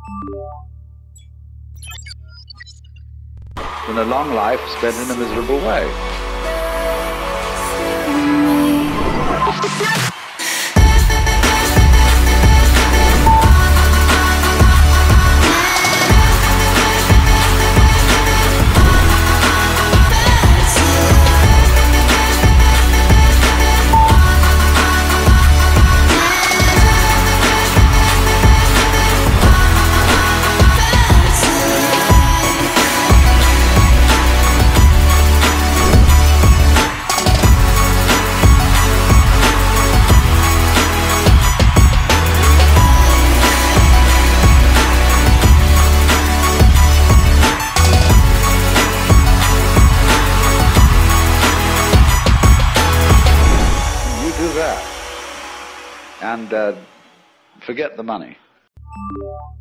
than a long life spent in a miserable way. And forget the money.